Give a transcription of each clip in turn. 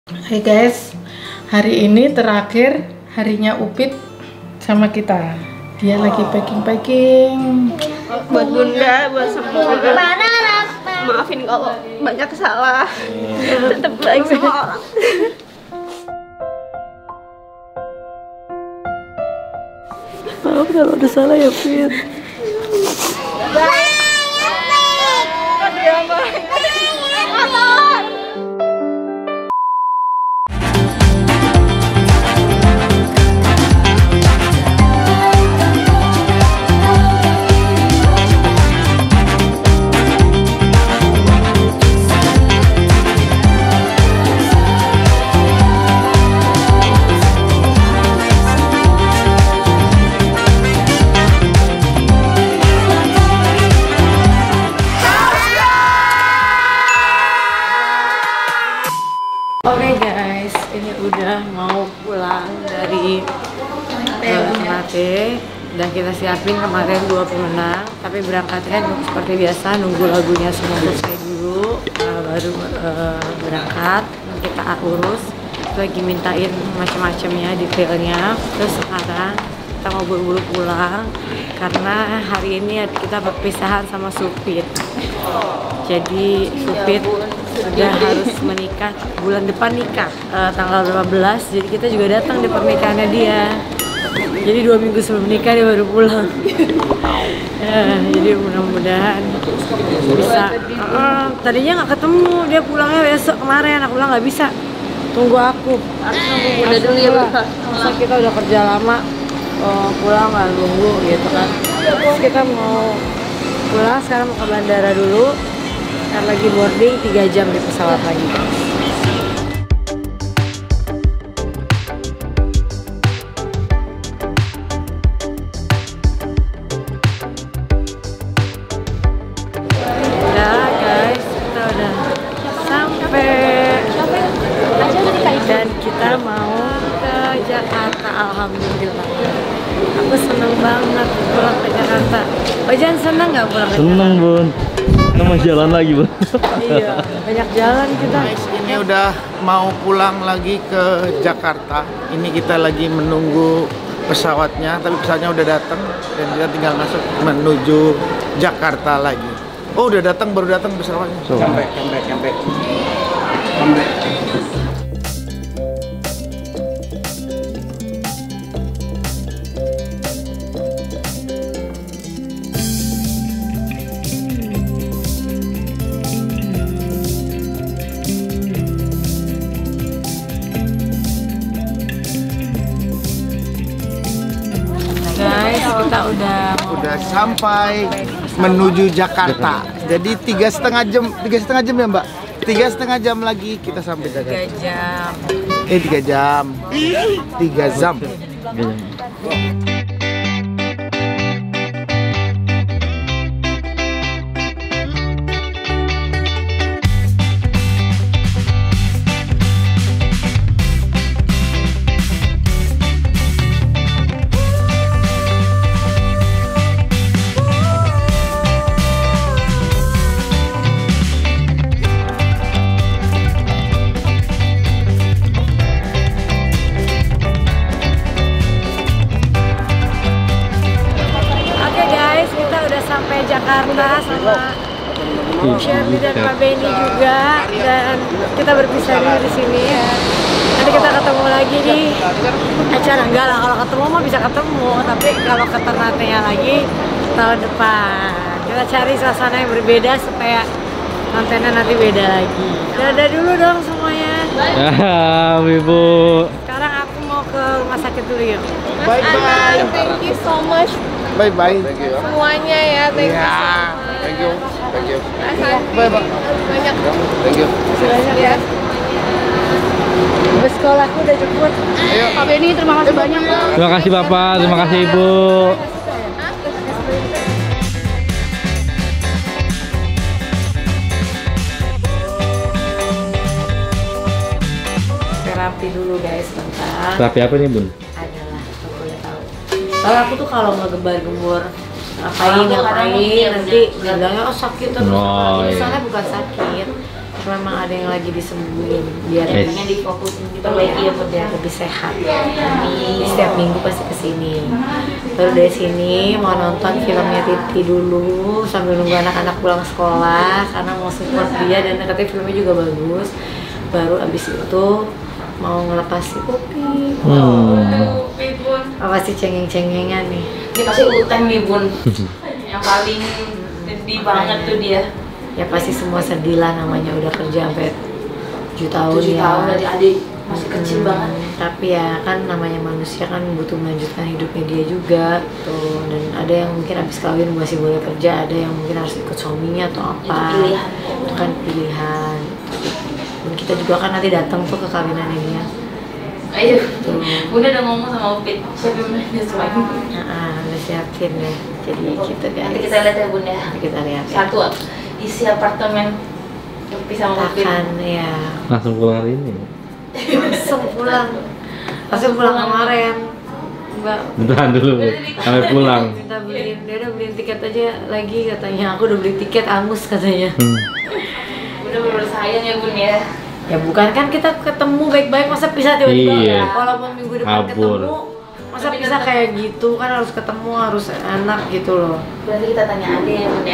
Hai guys, hari ini terakhir harinya Upit sama kita. Dia lagi packing-packing. Buat Bunda, buat semua. Maafin kalau banyak salah. Tetap baik sama orang. Maaf kalau ada salah ya, Fit. Oke guys, ini udah mau pulang dari Ternate. Udah kita siapin kemarin 2 pemenang, tapi berangkatnya seperti biasa nunggu lagunya semua selesai dulu, baru berangkat. Kita urus, lagi mintain macam-macamnya, detailnya. Terus sekarang kita mau buru-buru pulang karena hari ini kita berpisahan sama Supit. Jadi Supit sudah harus menikah, bulan depan nikah, tanggal 15. Jadi kita juga datang di pernikahannya dia. Jadi 2 minggu sebelum nikah dia baru pulang. Jadi mudah-mudahan bisa. Tadinya nggak ketemu, dia pulangnya besok kemarin. Aku bilang nggak bisa, tunggu aku. Udah dulu ya, Bapak. Masa kita udah kerja lama, pulang nggak nunggu gitu kan. Terus kita mau pulang, sekarang mau ke bandara dulu. Ntar lagi boarding 3 jam di pesawat lagi. Udah guys, kita udah sampai dan kita mau ke Jakarta. Alhamdulillah, aku seneng banget pulang ke Jakarta. Ojan seneng nggak pulang ke Jakarta? Seneng Bun, nama jalan lagi Bun. Iya, banyak jalan kita. Ini udah mau pulang lagi ke Jakarta. Ini kita lagi menunggu pesawatnya, tapi pesawatnya udah datang dan kita tinggal masuk menuju Jakarta lagi. Oh, udah datang, baru datang pesawatnya. Sampai. Guys, kita udah Sampai menuju Jakarta. Jadi 3,5 jam ya Mbak? 3,5 jam lagi kita sampai Jakarta. 3 jam. 3 jam. 3 jam. Sampai Jakarta sama Shirley dan Pak Benny juga, dan kita berpisah dulu di sini. Nanti kita ketemu lagi di acara. Enggak lah, kalau ketemu mah bisa ketemu, tapi kalau ke Ternate-nya lagi tahun depan. Kita cari suasana yang berbeda supaya kontennya nanti beda lagi. Dadah dulu dong semuanya. Ibu. Sekarang aku mau ke rumah sakit dulu ya. Bye bye. Thank you so much Bye bye. semuanya ya. Thank you so much. Thank you. Bye bye. Banyak. Thank you. Banyak ya. Bus sekolahku udah jemput. Pak Benny, terima kasih banyak. Terima kasih Bapak, terima kasih Ibu. Terapi dulu guys, bentar. Terapi apa nih Bun? Adalah, aku boleh tahu. Soalnya aku tuh kalau nggak gembar-gembor ngapain nanti bilangnya oh sakit terus. Oh, Ini iya. soalnya bukan sakit, memang ada yang lagi disembuhin biar emangnya difokusin diperbaiki ya biar lebih sehat. Jadi setiap minggu pasti kesini. Baru dari sini mau nonton filmnya Titi dulu sambil nunggu anak-anak pulang sekolah karena mau support dia dan katanya filmnya juga bagus. Baru abis itu mau ngelepas si Upi. Upi Bun. Apa sih cengeng-cengengan nih? Dia pasti utang nih Bun. Yang paling sedih banget tuh dia. Ya pasti semua sedih lah, namanya udah kerja sampai 7 tahun 7 ya. tahun dari adik masih kecil banget. Tapi ya kan namanya manusia kan butuh melanjutkan hidupnya dia juga tuh. Dan ada yang mungkin habis kawin masih boleh kerja, ada yang mungkin harus ikut suaminya atau apa. Itu pilihan. Itu kan pilihan. Dan kita juga kan nanti datang tuh ke kawinannya dia. Ayo. Tuh. Bunda udah ngomong sama Upit, siapin semuanya. Udah siapin ya. Jadi gitu guys. Nanti kita lihat ya Bunda. Nanti kita lihat. Satu isi apartemen Upi sama Upit. Akan ya. Langsung pulang hari ini. Langsung pulang kemarin. Mbak Bentar dulu, sampai pulang. minta beliin, dia udah beliin tiket aja lagi katanya. Aku udah beli tiket angus katanya. Bunda bener sayang ya Bun ya. Ya bukan kan kita ketemu baik-baik masa bisa tiba-tiba Iya. walaupun minggu depan Kabur. ketemu masa bisa kayak gitu kan, harus ketemu harus enak gitu loh. Berarti kita tanya Ade ya Bun ya.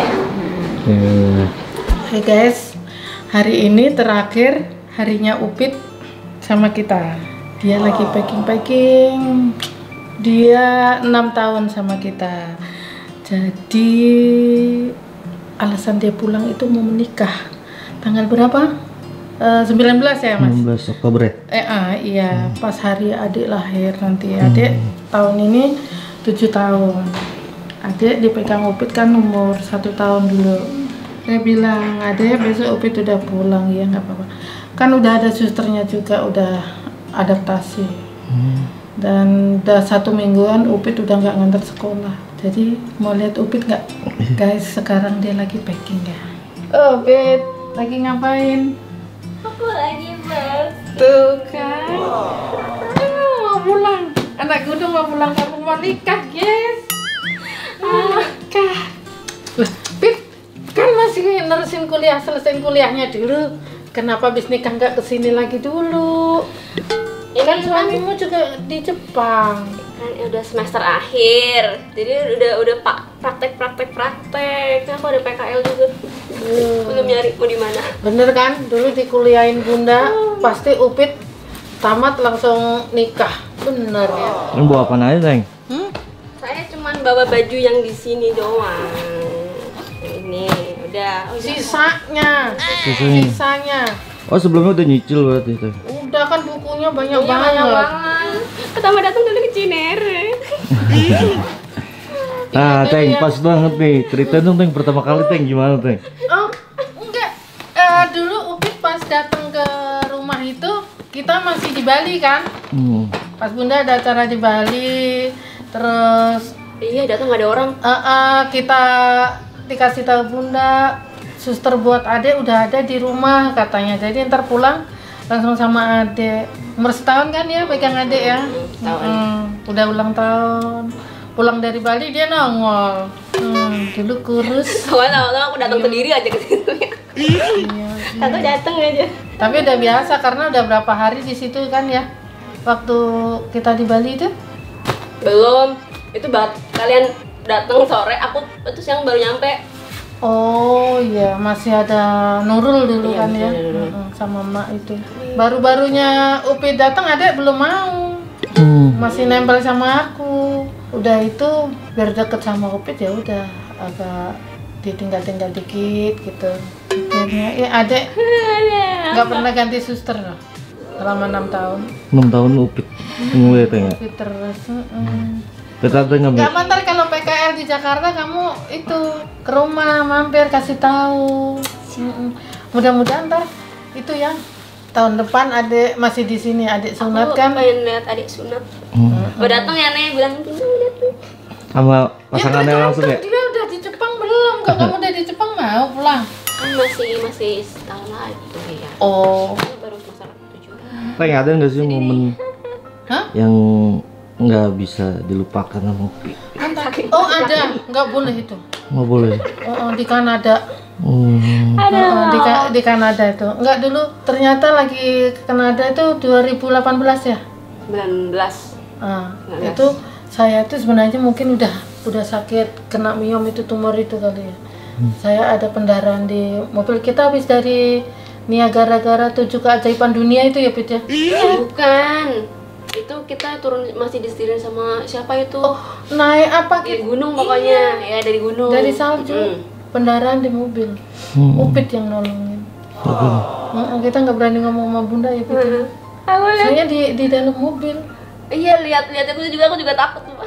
Hai guys, hari ini terakhir harinya Upit sama kita. Dia lagi packing. Dia 6 tahun sama kita. Jadi alasan dia pulang itu mau menikah. Tanggal berapa? 19 ya Mas? 16 Oktober ya? Iya, pas hari adik lahir nanti. Adik tahun ini 7 tahun. Adik dipegang Upit kan umur 1 tahun dulu. Saya bilang, adik besok Upit udah pulang. Ya nggak apa-apa. Kan udah ada susternya juga, udah adaptasi. Dan udah 1 mingguan Upit udah nggak nganter sekolah. Jadi mau lihat Upit nggak? Guys, sekarang dia lagi packing ya. Upit, lagi ngapain? Aku lagi bos. Tuh kan, mau pulang. Anakku udah mau pulang kampung, mau nikah, guys. Nikah. Lah, Pit, kan masih nerusin kuliah, selesaiin kuliahnya dulu. Kenapa bis nikah nggak kesini lagi dulu? Kan suamimu juga di Jepang. Kan udah semester akhir, jadi udah praktek. Kan aku ada PKL juga. Belum nyari mau di mana. Bener kan? Dulu dikuliahin Bunda, pasti Upit tamat langsung nikah. Bener ya. Ini bawa apa aja, Teng? Saya cuman bawa baju yang di sini doang. Ini udah. Sisanya. Oh, sebelumnya udah nyicil berarti itu. Udah kan bukunya banyak Iya, banget. banyak banget. Pertama datang dulu ke Cinere. Nah, Teng, pas banget nih. Ceritain dong, Teng, pertama kali, Teng, gimana, Teng? Oh, enggak. Dulu Upit pas datang ke rumah itu, kita masih di Bali kan? Pas Bunda ada acara di Bali, terus Iya, datang nggak ada orang. kita dikasih tahu Bunda, suster buat adek udah ada di rumah katanya. Jadi ntar pulang langsung sama adek. Umur setahun kan ya pegang adek ya? Udah ulang tahun. Pulang dari Bali dia nongol. Dulu kurus. Awal-awal aku datang sendiri aja ke situ ya. Iya. Satu datang aja. Tapi udah biasa karena udah berapa hari di situ kan ya? Waktu kita di Bali itu? Belum. Itu kalian datang sore, aku itu siang baru nyampe. Oh iya, masih ada Nurul dulu Iya, kan ya? masih ada Nurul. Sama Mak itu. Baru-barunya Upit datang adek belum mau. Masih nempel sama aku. Udah itu biar deket sama Upit ya udah agak ditinggal-tinggal dikit gitu. Akhirnya ya adek nggak pernah ganti suster loh selama 6 tahun. 6 tahun Upit. Tunggu ya, Teng ya. Upit terus. Kita Teng ngambil. Gak mantar kalau PKL di Jakarta kamu itu ke rumah mampir kasih tahu. Mudah-mudahan ntar itu ya tahun depan adek masih di sini, adek sunat Aku kan? pengen lihat adik sunat. Udah datang ya Nek, bilang datang. Sama pasangannya Ya, langsung ya? dia udah di Jepang belum? Kok kamu udah di Jepang mau pulang? Kan masih setahun lagi ya. Oh, Baru semester 7. Teng, ada nggak sih momen hah? yang nggak bisa dilupakan sama Upit? Oh ada, nggak boleh itu. Nggak boleh. Oh, di Kanada. Di Kanada itu. Enggak, dulu ternyata lagi ke Kanada itu 2018 ya. 19. Itu saya itu sebenarnya mungkin udah sakit kena miom itu, tumor itu kali ya. Saya ada pendarahan di mobil kita habis dari Niagara 7 keajaiban dunia itu ya, Pit ya? Bukan. Itu kita turun masih disetirin sama siapa itu? Oh, naik apa Di gitu? gunung pokoknya. Ya, dari gunung. Dari salju. Pendarahan di mobil. Upit yang nolongin. Kita nggak berani ngomong sama Bunda ya, Pit. Saya di dalam mobil. Iya, lihat aku juga takut tuh.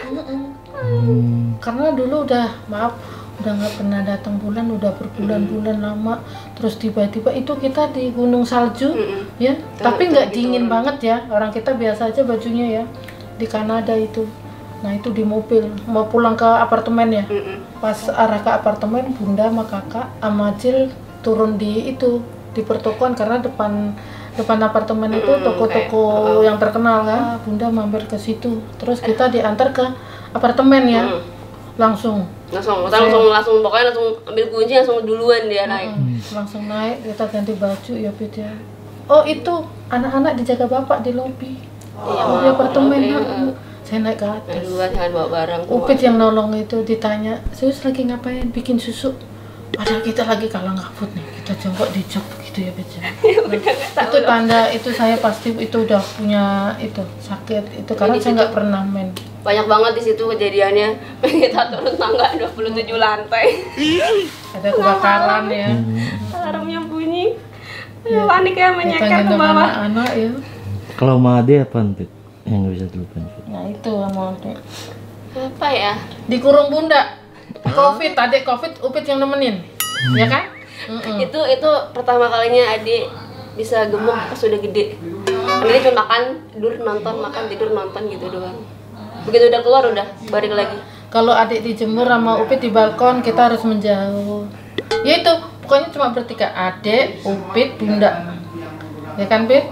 Karena dulu udah nggak pernah datang bulan, udah berbulan-bulan lama, terus tiba-tiba itu kita di gunung salju, ya, tapi nggak dingin banget ya, orang kita biasa aja bajunya ya, di Kanada itu. Nah itu di mobil, mau pulang ke apartemen ya, pas arah ke apartemen, Bunda sama kakak sama Cil turun di pertokoan, karena depan apartemen itu toko-toko yang terkenal kan. Bunda mampir ke situ, terus kita diantar ke apartemen ya, langsung pokoknya langsung ambil kunci, langsung duluan dia naik. Langsung naik, kita ganti baju ya, Pit ya. Oh itu anak-anak dijaga bapak di lobi di apartemen. Saya naik ke atas. Duluan, jangan bawa barang. Upit yang nolong itu, ditanya, "Sus lagi ngapain?" "Bikin susu." Padahal kita lagi kalang kabut nih, kita jongkok di jok gitu ya, Pit ya. Itu tanda itu saya pasti itu udah punya itu sakit itu, karena saya nggak pernah main. Banyak banget di situ kejadiannya. Kita turun tangga 27 lantai. Ada kebakaran ya. Alarmnya bunyi. Panik ya, menyeker ke bawah. Anak-anak ya. Kalau sama Ade apa Pit yang nggak bisa dilupain? Nah itu sama Ade. Apa ya? Dikurung Bunda. Covid, Adik Covid, Upit yang nemenin. Ya kan? Itu pertama kalinya Adik bisa gemuk pas sudah gede. Ini cuma makan, tidur, nonton, makan, tidur, nonton gitu doang. Begitu udah keluar udah balik lagi. Kalau Adik dijemur sama Upit di balkon, kita harus menjauh. Ya itu, pokoknya cuma bertiga, Adik, Upit, Bunda. Ya kan, Pit?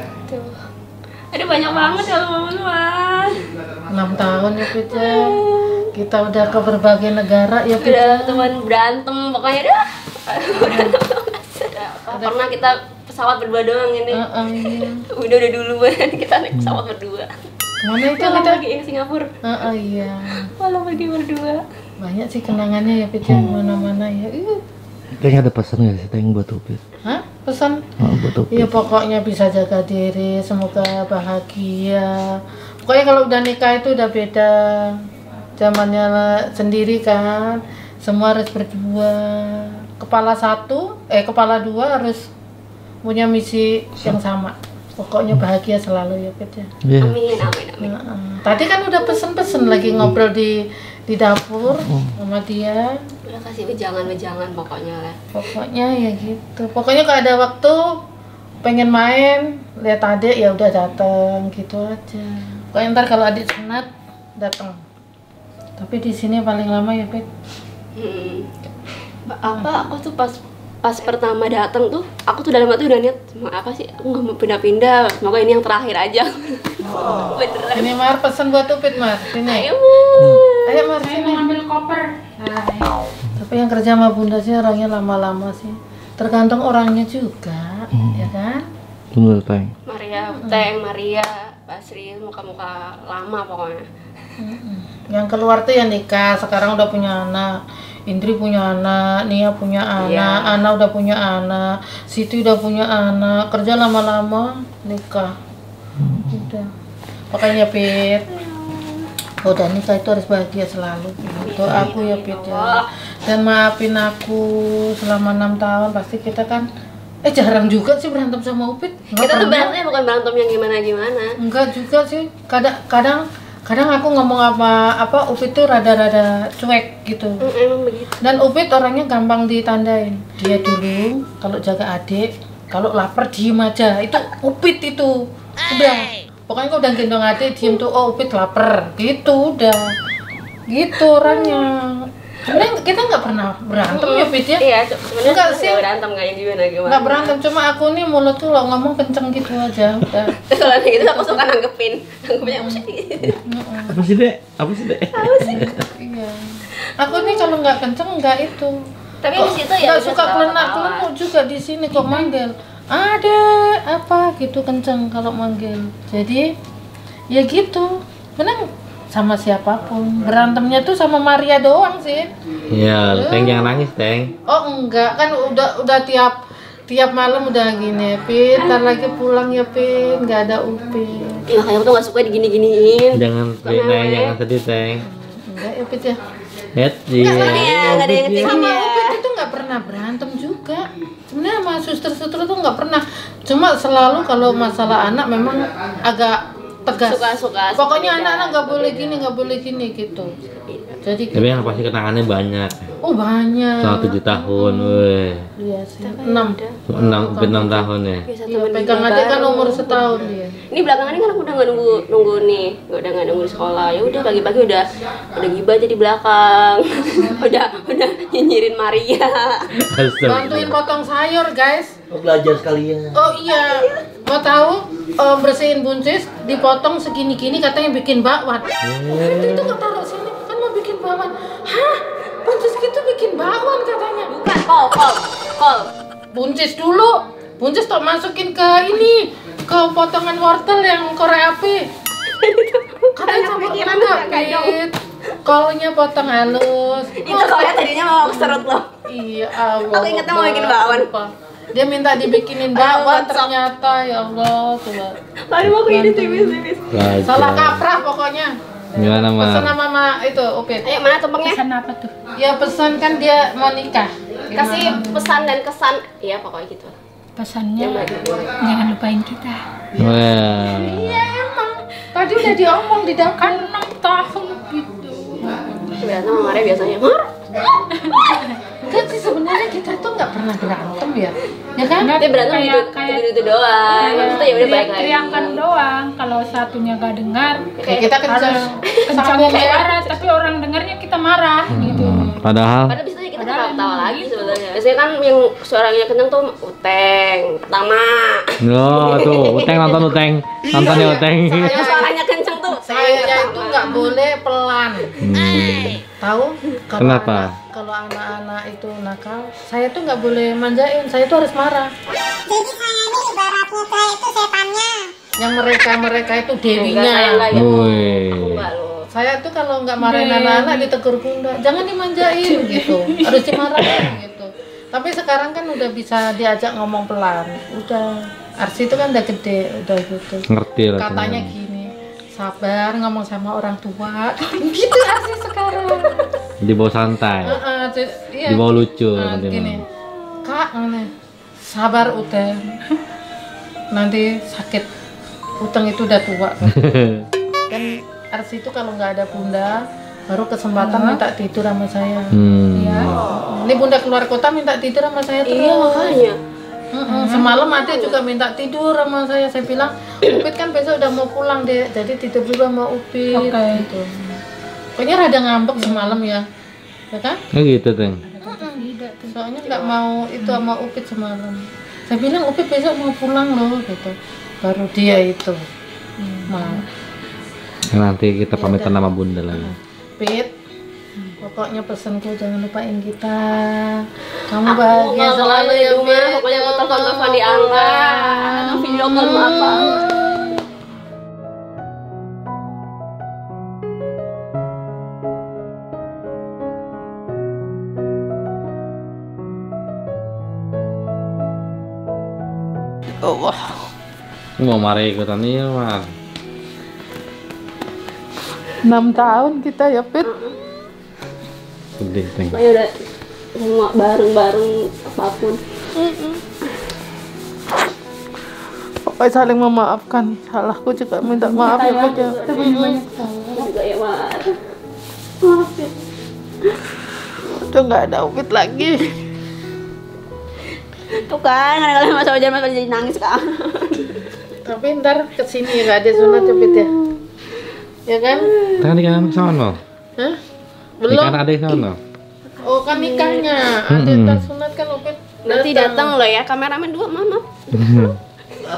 Ada banyak banget kalau momen mah. 6 tahun ya, Pit ya. Kita udah ke berbagai negara ya, Pit. Udah teman berantem pokoknya dah. Pernah kita pesawat berdua doang ini. Iya. Udah duluan kita naik pesawat berdua. Mana itu Kita kita? lagi ke Singapura. Iya. Malah pergi berdua. Banyak sih kenangannya ya, Pit ya, mana-mana ya. Teng ada pesan nggak sih Teng buat Upit? Hah? Pesan? Buat Upit. Iya, pokoknya bisa jaga diri, semoga bahagia. Pokoknya kalau udah nikah itu udah beda. Zamannya sendiri kan, semua harus berdua. Kepala dua harus punya misi yang sama. Pokoknya bahagia selalu ya, Pit ya. Iya. Amin. Tadi kan udah pesen-pesen lagi ngobrol di dapur sama dia. Udah kasih wejangan pokoknya lah. Pokoknya ya gitu. Pokoknya kalau ada waktu pengen main, lihat Adik ya udah datang gitu aja. Pokoknya ntar kalau Adik sunat datang. Tapi di sini paling lama ya, Pit. Aku tuh pas pertama datang tuh, aku tuh dalam hati udah niat, apa sih? Aku nggak mau pindah-pindah. Semoga ini yang terakhir aja. Beneran. Ini Mar pesen buat Upit, Mar. Sini. Ayo, Mar. Ayo Mar, sini. Ambil koper. Tapi yang kerja sama Bunda sih orangnya lama-lama sih. Tergantung orangnya juga, ya kan? Bener Teng. Maria, Basri, muka-muka lama pokoknya. Yang keluar tuh yang nikah, sekarang udah punya anak. Indri punya anak, Nia punya anak, Ana udah punya anak, Siti udah punya anak, kerja lama-lama nikah. Udah. Makanya Pit, udah nikah itu harus bahagia selalu. Itu aku ya, Pit ya. Dan maafin aku selama 6 tahun, pasti kita kan jarang juga sih berantem sama Upit. Kita tuh berantemnya bukan berantem yang gimana-gimana. Enggak juga sih. Kadang aku ngomong apa Upit tuh rada-rada cuek gitu. Emang begitu. Dan Upit orangnya gampang ditandain. Dia dulu kalau jaga Adik, kalau lapar diem aja. Itu Upit itu. Udah. Pokoknya kalau udah gendong Adik diem tuh, oh Upit lapar. Gitu udah. Gitu orangnya. Sebenarnya kita nggak pernah berantem ya, Pit ya? Iya, sebenarnya enggak sih. Nggak berantem, nggak yang gimana. Nggak berantem, cuma aku nih mulut tuh lo ngomong kenceng gitu aja. Udah. Soalnya gitu aku suka nanggepinnya apa sih? Apa sih Dek? Iya. Aku nih kalau nggak kenceng nggak itu. Tapi di situ ya nggak udah suka ketawa-ketawa. kelenak-kelenak juga di sini kok manggil. Ada apa gitu kenceng kalau manggil. Jadi ya gitu. Menang sama siapapun. Berantemnya tuh sama Maria doang sih. Iya, Teng jangan nangis, Teng. Oh enggak, kan udah tiap malam udah gini, Pin, ntar lagi pulang ya Pin, nggak ada Upin. Ya kayak tuh nggak suka digini-giniin. Jangan sedih, Teng, jangan sedih, Teng. Enggak ya Pin ya. Nggak ada yang Sama ngecengin Upin itu nggak pernah berantem juga. Sebenarnya sama suster-suster tuh nggak pernah. Cuma selalu kalau masalah anak memang agak tegas. Suka-suka. Pokoknya anak-anak nggak boleh gini gitu. Jadi Tapi yang pasti kenangannya banyak. oh banyak. Selama 7 tahun, weh. Iya sih. 6. 6 tahun ya. Bisa Iya, pegang aja kan umur setahun dia. Ini belakangan ini kan aku udah nggak nunggu nih, udah nggak nunggu di sekolah. Ya udah pagi-pagi udah gibah aja di belakang, udah nyinyirin Maria. Bantuin potong sayur guys. Belajar sekalian. Oh iya, mau tahu bersihin buncis dipotong segini-gini katanya bikin bakwan. Itu nggak taruh sini kan mau bikin bakwan. Hah? Buncis gitu bikin bakwan katanya. Bukan, kol. Buncis dulu. Buncis tuh masukin ke ini, ke potongan wortel yang korek api. Katanya sama enggak, Pit. Kolnya potong halus. Itu soalnya tadinya mau aku serut loh. Iya, Allah. Aku ingetnya mau bikin bakwan. Dia minta dibikinin bakwan ternyata, ya Allah, coba. Baru mau ini tipis. Salah kaprah pokoknya. Gimana, Ma? Pesan sama Mama itu, Upit. Ayo mana tumpengnya? Pesan apa tuh? Ya pesan kan dia mau nikah. Kasih pesan dan kesan. Iya pokoknya gitu. Pesannya Yang baik. jangan lupain kita. Wah. Iya emang. Tadi udah diomong di dapur 6 tahun gitu. Biasa sama Maria biasanya. Kan sih sebenarnya kita tuh nggak pernah berantem ya, ya kan? Dia berantem gitu doang. Maksudnya ya udah baik lagi. teriakan doang. Kalau satunya gak dengar, Kayak kita kenceng, kencang suara, tapi orang dengarnya kita marah gitu. Padahal Padahal bisa kita ketawa lagi sebenarnya. Biasanya kan yang suaranya kenceng tuh Uteng pertama. oh tuh, Uteng nonton Uteng. Nonton ya Uteng. Yang suaranya kenceng tuh. Saya itu nggak boleh pelan. Tahu? Kenapa? Kalau anak-anak itu nakal, saya tuh nggak boleh manjain. Saya tuh harus marah. Jadi saya ini ibaratnya saya itu setannya. Yang mereka itu Enggak, saya dewinya. enggak ya. Woi. Aku enggak loh. Saya tuh kalau nggak marahin anak-anak ditegur bunda, jangan dimanjain gitu, harus dimarahin gitu. Tapi sekarang kan udah bisa diajak ngomong pelan, udah. Arsi itu kan udah gede, udah gitu. Ngerti lah. Katanya gini, sabar ngomong sama orang tua, gitu Arsi sekarang. Dibawa santai. Iya. Dibawa lucu nanti. Gini, Kak, ngene, sabar Uteng, nanti sakit. Uteng itu udah tua. Kan Arsi itu kalau nggak ada bunda baru kesempatan minta tidur sama saya. Ya. Ini bunda keluar kota minta tidur sama saya terus. Iya makanya. Semalam Ade juga minta tidur sama saya. Saya bilang Upit kan besok udah mau pulang deh, jadi tidur dulu sama Upit. Oke. Gitu. Pokoknya rada ngambek semalam ya kan? Oh gitu Teng. Soalnya nggak mau itu sama Upit semalam. Saya bilang Upit besok mau pulang loh gitu. Baru dia itu mau. Nanti kita pamitan sama Bunda lagi. Pit, pokoknya pesanku jangan lupain kita. Kamu Aku bahagia nggak selalu selalu ya di rumah. Pit. Pokoknya aku telepon diangkat. Atau video call mau apa? Mau marah ikutan nih Mar. 6 tahun kita ya Pit. Sedih Teng. Pokoknya udah semua bareng-bareng apapun. Pokoknya saling memaafkan. Salahku juga minta maaf ya Pit ya. Juga ya Mar. Udah nggak ada Upit lagi. Tuh kan, kadang-kadang Mas Ojan jadi nangis kan. Tapi ntar kesini ya nggak ada sunat ya Pit ya. Ya kan? Kan nikah anak sono. Hah? Nikah Belum? adik sono. Oh kan nikahnya. Ada ntar sunat kan Upit. Nanti datang loh ya, kameramen dua mama.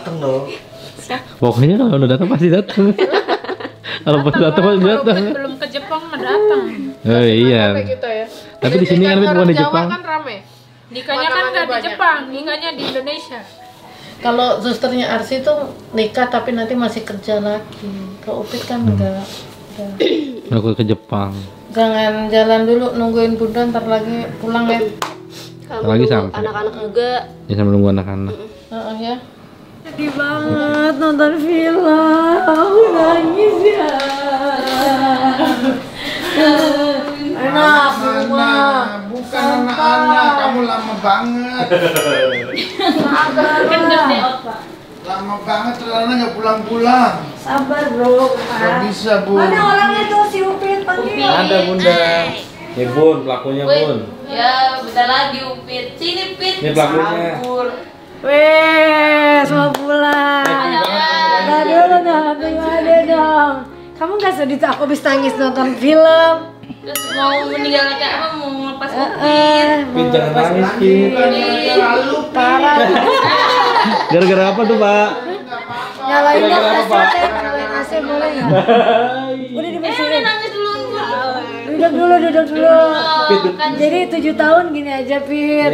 Pokoknya kalau udah datang pasti datang. Kalau pas datang pasti datang. Belum Jepang mah datang. Oh iya. Kayak gitu ya. Tapi di sini kan Nikahan bukan di orang Jawa Jepang. kan rame. Nikahnya kan nggak di Jepang, nikahnya di Indonesia. Kalau susternya Arsi tuh nikah tapi nanti masih kerja lagi. Kalau Upit kan enggak. Aku ke Jepang. Jangan jalan dulu nungguin bunda ntar lagi pulang ya. Kamu Lagi nunggu sampai. anak-anak juga. Ya sambil nunggu anak-anak. Ya. Sedih banget nonton film, aku nangis ya. Enak rumah. Bukan anak-anak, kamu lama banget. Lama banget, ternyata nggak pulang-pulang. Sabar bro. Gak bisa, Bu. Mana orangnya tuh si Upit panggil. Ada bunda. Ya bun, pelakunya bun. Ya, bentar lagi Upit. Sini Pit. Ini pelakunya. Weh, semua pulang. Nah dulu dong, tengok ada dong. Kamu gak sedih tuh aku habis nangis nonton film? Terus mau meninggalkan apa? Mau ngelepas Upit. Pin jangan nangis Pin. Parah. Gara-gara apa tuh Pak? Nyalain dong Gara-gara apa, Pak? AC, nyalain AC boleh nggak? Udah dibersihin. Nangis dulu. Duduk dulu. Jadi 7 tahun gini aja Pit.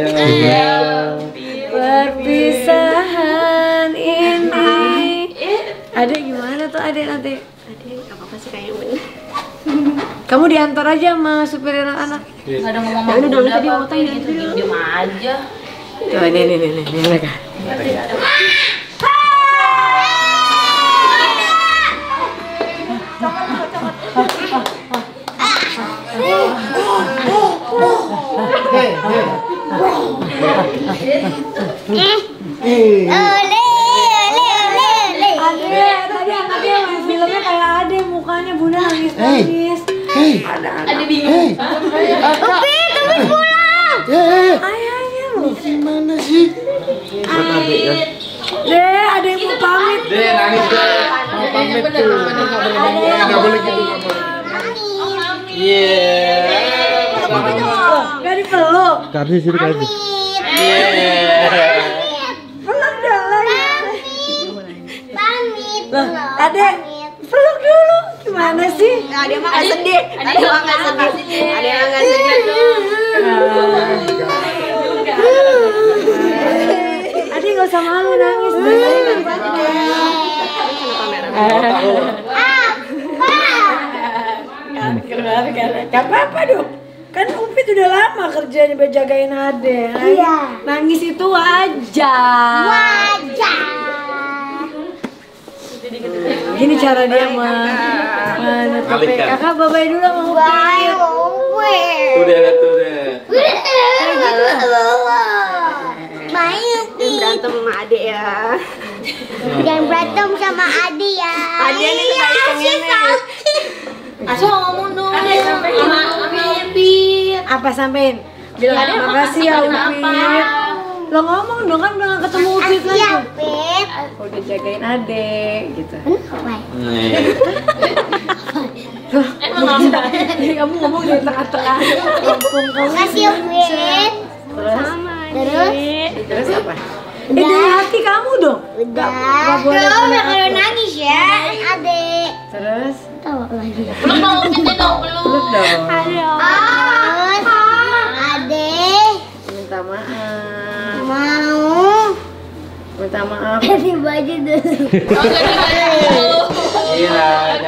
Perpisahan ini. Adek gimana tuh adek nanti? Adek, apa sih kayaknya bener. Kamu diantar aja sama supir anak-anak. Gak ada ngomong sama Bunda tadi foto gitu, diem aja. Coba nih mereka. Ade, tadi anaknya main filmnya kayak Ade, mukanya Bunda nangis. Ada bingung. Upit pulang. Ayahnya lu. Gimana sih? Deh, ada yang mau pamit. Deh nangis deh. Mau pamit tuh. Nggak boleh gitu, nggak boleh. Iya. Gak dipeluk. Kardi sini kardi. Peluk dong lagi. Pamit. Loh, adek, peluk dulu. Gimana sih? Ada mah nggak sedih. Ada mah nggak sedih. Ada yang nggak sedih. Adik gak usah malu nangis. Gak apa-apa dong. Kan Upit udah lama kerjanya jagain Ade. Nangis itu wajar. Gini cara dia menutupi. Kakak bye-bye dulu sama Upit. Tuh deh, tuh deh. Berantem sama adek ya. Jangan berantem sama Adi ya. Adi nih Asya ngomong dong. Sama Upit. Apa sampein? Bilang makasih ya Upit. Lo ngomong dong kan udah gak ketemu Upit lagi. Upit. Udah jagain adek gitu. Jadi kamu ngomong di tengah-tengah kampung kamu. Makasih Upit. Terus apa? Dari hati kamu dong. Gak boleh Udah punya kalau aku. nangis ya, Adek. Terus Tawa lagi. Peluk dong Upit dong, peluk. peluk dong. Terus Adek Minta maaf. mau Minta maaf. ganti baju dulu. Iya.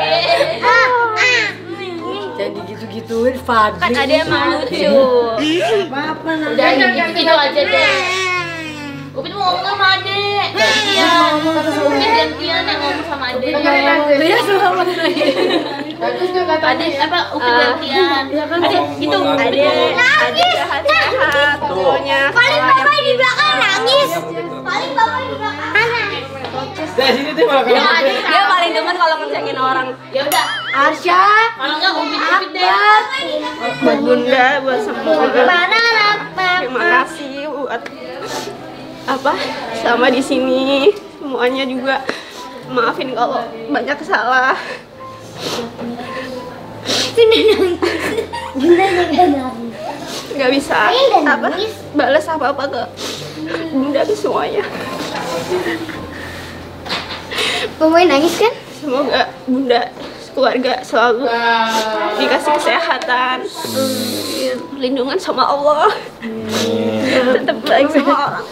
Jangan gitu-gituin Fadli. Kan ada emang lucu. Apa Udah namanya? gitu aja deh. Upit mau ngomong sama adek. Gantian. Upit gantian yang ngomong sama adek. Dia suka mana? Adek apa Upit gantian. Adek gitu. Adek sehat-sehat. Pokoknya. Paling bapak di belakang nangis. Paling bapak di belakang nangis. Deh sini deh malah Ya, kamu. dia paling demen kalau ngecengin orang. Ya udah. Arsya. Kalau enggak Upit deh. Buat Bunda, buat semua. Terima kasih buat apa sama di sini semuanya juga. Maafin kalau banyak salah. Bunda juga nangis. Nggak bisa apa balas apa ke Bunda semuanya. Pemain nangis kan? Semoga Bunda keluarga selalu dikasih kesehatan, perlindungan sama Allah, tetap baik sama orang.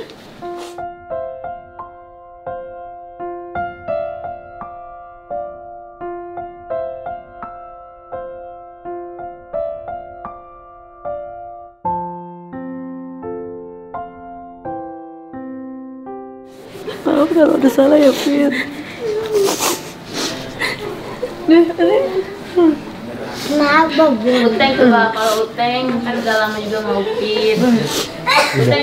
Maaf kalau ada salah ya, Fit. Kenapa, Bu? Uteng coba, kalau Uteng kan udah lama juga mau Upit. Uteng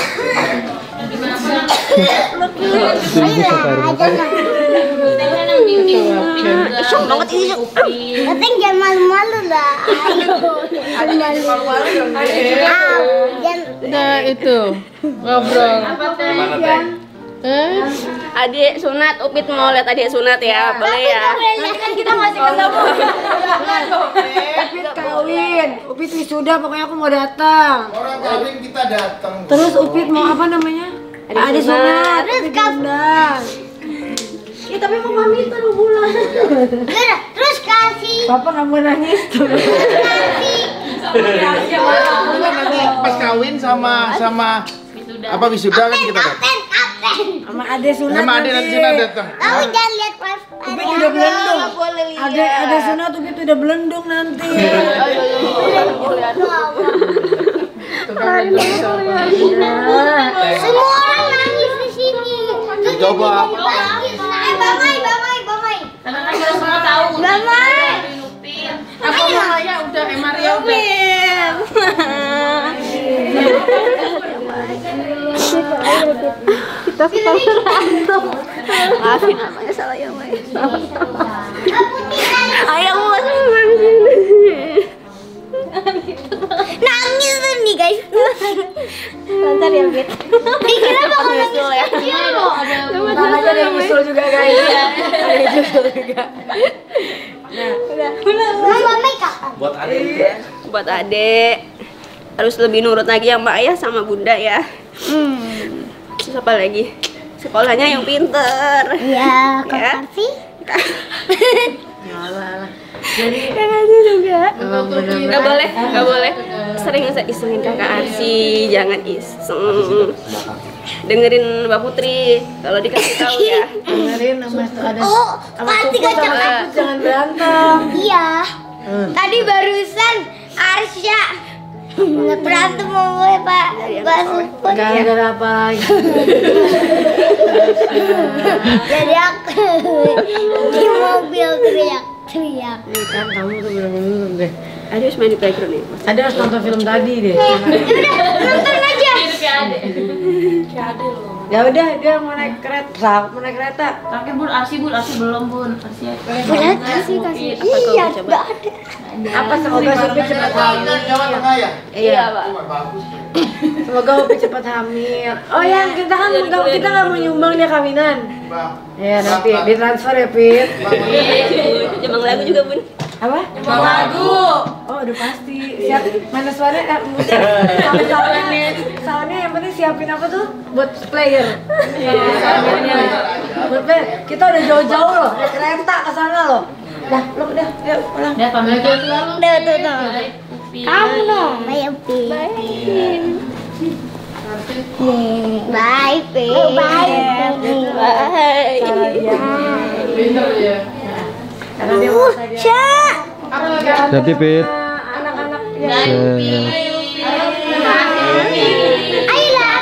Uteng kan yang bimbing Upit juga. Syok banget ini, Syok. Tapi jangan malu-malu lah. Udah itu ngobrol. Adik sunat, Upit mau lihat adik sunat ya, boleh ya? Kan kita masih ketemu. Upit kawin, Upit wisuda, pokoknya aku mau datang. Orang kawin kita datang. Terus Upit mau apa namanya? Ada sunat, Upit diundang. Ya tapi mau pamit 2 bulan. Terus kasih. Papa nggak mau nangis tuh. Nanti pas kawin sama apa wisuda kan kita datang. Sama Ade sunat. Sama Ade nanti sunat datang. Kamu jangan lihat pas Upit udah belendung. Ada sunat, Upit udah belendung nanti. semua orang nangis di sini. Coba. Bamai. karena kan kita semua tahu Bamai. Apa ya udah Maria udah. Kita berantem. Maafin namanya salah ya, Mai. Ayah mau Nangis tuh nih guys. lancar ya, Fit. Dikira bakal nangis ya. kecil loh. Ntar aja ada yang nyusul juga guys. Ada yang nyusul juga. Mama make up. Buat adek harus lebih nurut lagi sama ayah sama bunda ya. Terus apa lagi? Sekolahnya yang pinter. Iya, Kak Ya. Karsi. Jadi Kakaknya juga. bener-bener. Nggak boleh. Sering isengin kakak Arsi, jangan iseng. Dengerin Mbak Putri kalau dikasih tahu ya. Dengerin sama ada Oh, sama pasti Puput sama kacau. Puput jangan berantem. Iya. Tadi barusan Arsya berantem sama gue, Pak. Gara-gara apa lagi? Jadi aku di mobil teriak. Nih kan kamu tuh bener-bener deh. Ada harus main di playground nih. Ada harus nonton film tadi deh. Nonton aja. Ya udah dia mau naik kereta, Tapi bun, Arsi belum bun. Arsi Kasih. Iya, enggak ada. Apa semoga Upit cepat hamil. Jawa Tengah ya? Iya, Pak. semoga Upit cepat hamil. Oh yang kita kan kita nggak mau nyumbang dia kawinan. Bang. Ya nanti ditransfer ya Pit. Jemang lagu juga, Bun. Apa? lagu. Oh udah pasti. Siap. Mana suaranya? Soundnya yang penting siapin apa tuh? Buat player. Buat player. Kita udah jauh-jauh loh. Naik kereta ke sana loh. Dah, lu udah. Yuk pulang. Dia pamit selalu. Tuh. Kamu dong, Maya Pi. Bye, Pi. Bye. Pinter ya. Karena dia mau saja. Sya. Hati Pit. Anak-anak Ayolah.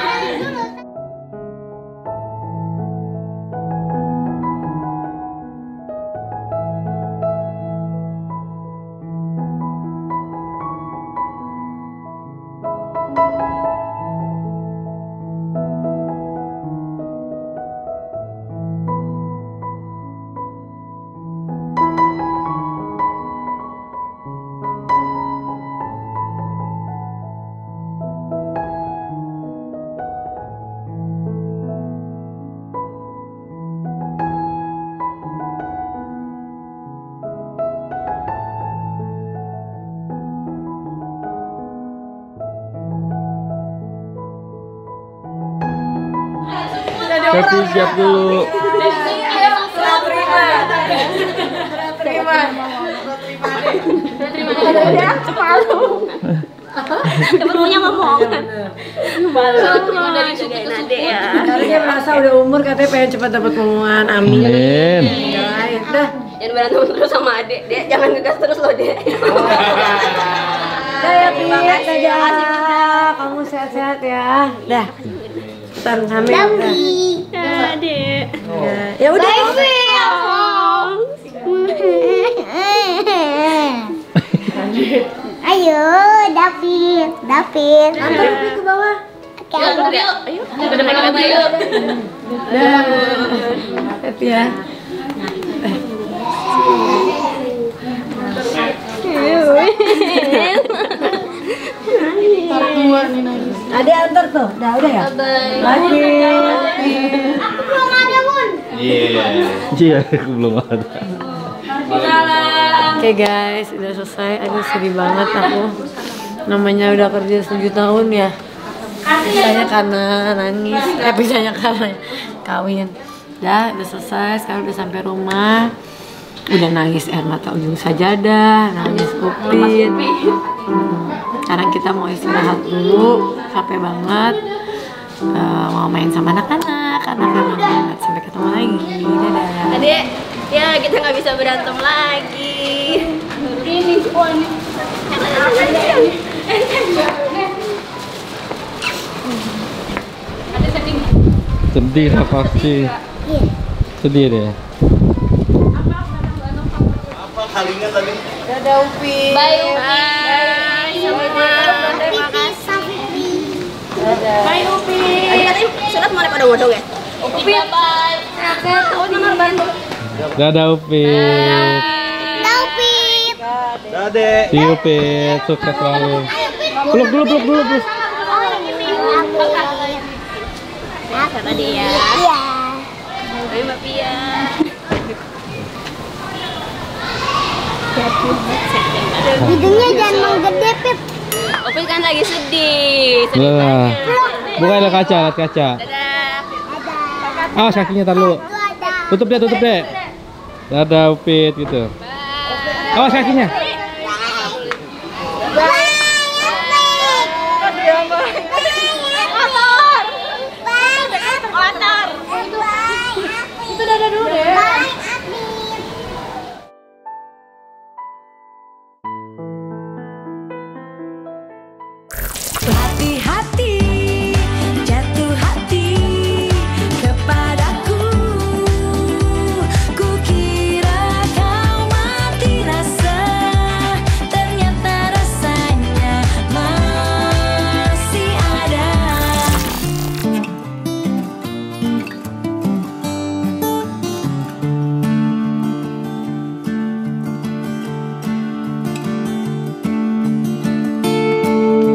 Tapi siap dulu. Dapat punya ngomong. Dari Nade ya. Harusnya merasa udah umur katanya pengen cepat dapat omongan. Amin. Dah. Jangan berantem terus sama Ade. Dek, jangan ngegas terus loh, Dek. Ya, terima kasih ya. Kamu sehat-sehat ya. Dah. Ntar hamil. Ya, Dek. Ya udah. Ayo, David. Antar ke bawah. Ayo, udah naik lagi yuk. Dah. Happy ya. Ade antar tuh, udah ya. Lagi. Belum ada, Bun. Iya, aku belum ada. Oke guys, udah selesai. Aduh sedih banget aku. Namanya udah kerja 7 tahun ya. Pisahnya karena nangis, pisahnya karena kawin. Udah selesai, sekarang udah sampai rumah. Udah nangis air mata ujung sajadah, nangis Upin. Sekarang kita mau istirahat dulu, capek banget. Mau main sama anak-anak, anak-anak banget. Sampai ketemu lagi. Dadah. Adek, ya kita nggak bisa berantem lagi. Ini semuanya. Sedih lah pasti. Sedih deh. Dadah Upin. Bye, Upin. Sama-sama. Terima kasih. Bye, Upin. Adik katanya sunat mau pada bodong ya? Upin. Bye. Oh, nomor bantu. Dadah Upin. David. See you Upin. Sukses selalu. Peluk dulu. Kata dia. Iya. Ayo Mbak Pia. Hidungnya jangan menggede, Pip. Upin kan lagi sedih. Lah. Bukain kaca, lihat kaca. Dadah. Awas kakinya tar dulu. Tutup deh. Dadah Upin gitu. Awas kakinya.